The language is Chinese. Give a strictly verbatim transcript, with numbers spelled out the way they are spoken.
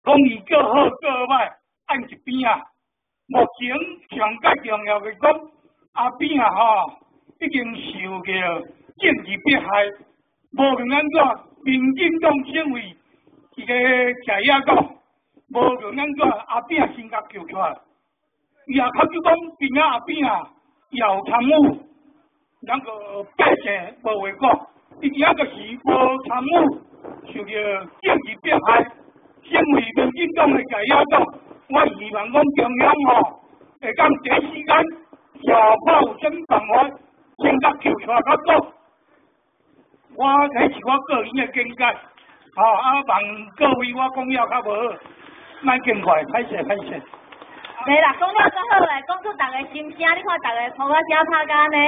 讲伊各好各歹，按一边啊。目前上较重要的讲，阿扁啊吼，已经受到政治迫害，无论安怎，民进党成为一个假野党，无论安怎，阿扁先甲救出来。伊也考虑讲，边仔阿扁啊，也有参与那个百姓无话讲，伊今仔就是无参与，受到政治迫害，成为民进党的假野党。我希望讲中央吼，会讲第一时间想看有啥办法，先甲救出来较早。我迄是我个人的见解，吼、哦、啊，望各位我讲了较无好，莫见怪，歹势歹势。 袂啦，讲了足好诶，讲出逐个心声，你看逐个互我写拍干呢。